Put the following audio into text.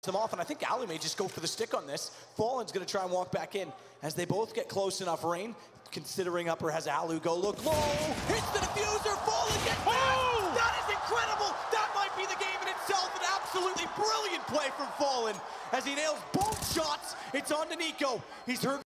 him off, and I think Alu may just go for the stick on this. Fallen's gonna try and walk back in as they both get close enough range. Considering upper has Alu go look low, hits the diffuser, Fallen gets back. That is incredible. That might be the game in itself. An absolutely brilliant play from Fallen as he nails both shots. It's on to Nico. He's hurt.